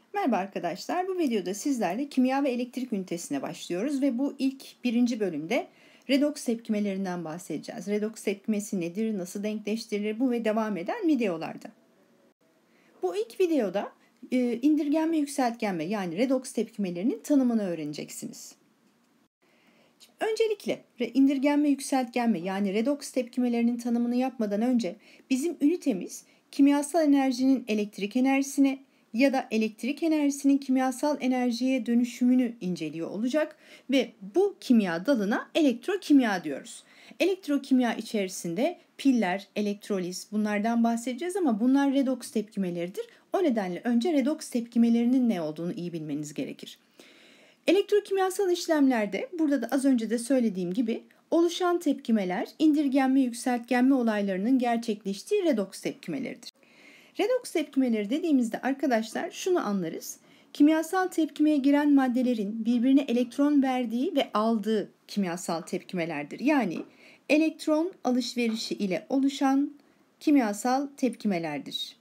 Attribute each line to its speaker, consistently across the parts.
Speaker 1: Merhaba arkadaşlar. Bu videoda sizlerle kimya ve elektrik ünitesine başlıyoruz ve bu ilk birinci bölümde redoks tepkimelerinden bahsedeceğiz. Redoks tepkimesi nedir, nasıl denkleştirilir bu ve devam eden videolarda. Bu ilk videoda indirgenme yükseltgenme yani redoks tepkimelerinin tanımını öğreneceksiniz. Öncelikle indirgenme yükseltgenme yani redoks tepkimelerinin tanımını yapmadan önce bizim ünitemiz kimyasal enerjinin elektrik enerjisine ya da elektrik enerjisinin kimyasal enerjiye dönüşümünü inceliyor olacak ve bu kimya dalına elektrokimya diyoruz. Elektrokimya içerisinde piller, elektroliz bunlardan bahsedeceğiz ama bunlar redoks tepkimeleridir. O nedenle önce redoks tepkimelerinin ne olduğunu iyi bilmeniz gerekir. Elektrokimyasal işlemlerde burada da az önce de söylediğim gibi oluşan tepkimeler indirgenme yükseltgenme olaylarının gerçekleştiği redoks tepkimeleridir. Redoks tepkimeleri dediğimizde arkadaşlar şunu anlarız. Kimyasal tepkimeye giren maddelerin birbirine elektron verdiği ve aldığı kimyasal tepkimelerdir. Yani elektron alışverişi ile oluşan kimyasal tepkimelerdir.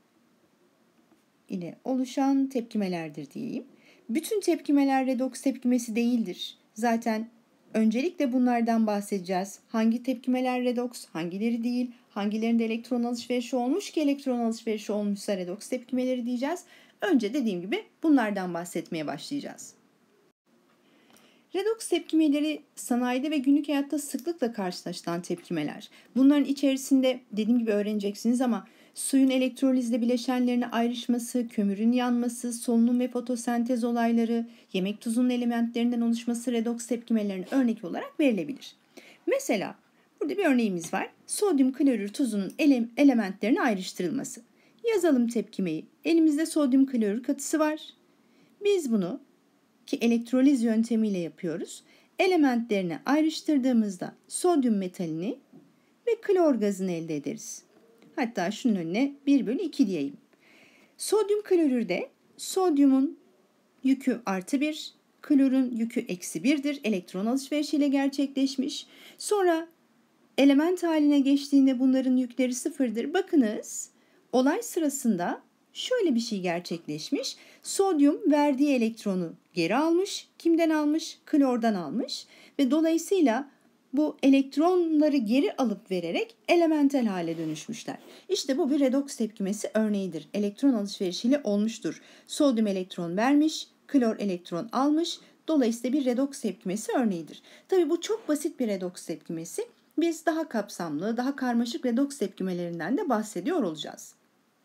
Speaker 1: Diyeyim. Bütün tepkimeler redoks tepkimesi değildir. Zaten öncelikle bunlardan bahsedeceğiz. Hangi tepkimeler redoks, hangileri değil, hangilerinde elektron alışverişi olmuş ki elektron alışverişi olmuşsa redoks tepkimeleri diyeceğiz. Önce dediğim gibi bunlardan bahsetmeye başlayacağız. Redoks tepkimeleri sanayide ve günlük hayatta sıklıkla karşılaşılan tepkimeler. Bunların içerisinde dediğim gibi öğreneceksiniz ama suyun elektrolizle bileşenlerine ayrışması, kömürün yanması, solunum ve fotosentez olayları, yemek tuzunun elementlerinden oluşması redoks tepkimelerine örnek olarak verilebilir. Mesela burada bir örneğimiz var. Sodyum klorür tuzunun elementlerine ayrıştırılması. Yazalım tepkimeyi. Elimizde sodyum klorür katısı var. Biz bunu ki elektroliz yöntemiyle yapıyoruz. Elementlerini ayrıştırdığımızda sodyum metalini ve klor gazını elde ederiz. Hatta şunun önüne 1/2 diyeyim. Sodyum klorürde sodyumun yükü +1, klorun yükü -1'dir. Elektron alışverişiyle gerçekleşmiş. Sonra element haline geçtiğinde bunların yükleri 0'dır. Bakınız olay sırasında şöyle bir şey gerçekleşmiş. Sodyum verdiği elektronu geri almış. Kimden almış? Klordan almış. Ve dolayısıyla bu elektronları geri alıp vererek elementel hale dönüşmüşler. İşte bu bir redoks tepkimesi örneğidir. Elektron alışverişiyle olmuştur. Sodyum elektron vermiş, klor elektron almış. Dolayısıyla bir redoks tepkimesi örneğidir. Tabii bu çok basit bir redoks tepkimesi. Biz daha kapsamlı, daha karmaşık redoks tepkimelerinden de bahsediyor olacağız.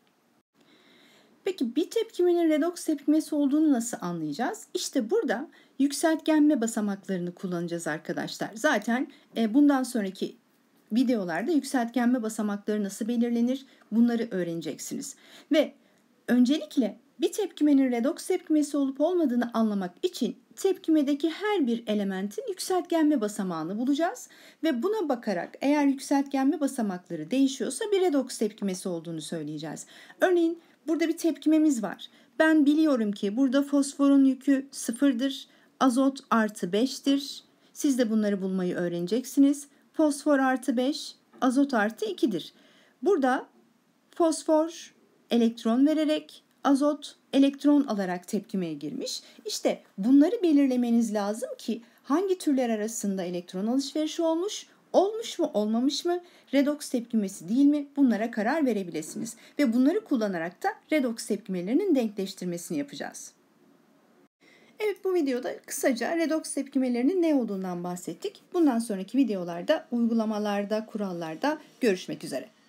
Speaker 1: Peki bir tepkimenin redoks tepkimesi olduğunu nasıl anlayacağız? İşte burada yükseltgenme basamaklarını kullanacağız arkadaşlar. Zaten bundan sonraki videolarda yükseltgenme basamakları nasıl belirlenir bunları öğreneceksiniz. Ve öncelikle bir tepkimenin redoks tepkimesi olup olmadığını anlamak için tepkimedeki her bir elementin yükseltgenme basamağını bulacağız. Ve buna bakarak eğer yükseltgenme basamakları değişiyorsa bir redoks tepkimesi olduğunu söyleyeceğiz. Örneğin burada bir tepkimemiz var. Ben biliyorum ki burada fosforun yükü 0'dır, azot +5'tir. Siz de bunları bulmayı öğreneceksiniz. Fosfor +5, azot +2'dir. Burada fosfor elektron vererek, azot elektron alarak tepkimeye girmiş. İşte bunları belirlemeniz lazım ki hangi türler arasında elektron alışverişi olmuş mu olmamış mı, redoks tepkimesi değil mi bunlara karar verebilirsiniz. Ve bunları kullanarak da redoks tepkimelerinin denkleştirmesini yapacağız. Evet bu videoda kısaca redoks tepkimelerinin ne olduğundan bahsettik. Bundan sonraki videolarda uygulamalarda, kurallarda görüşmek üzere.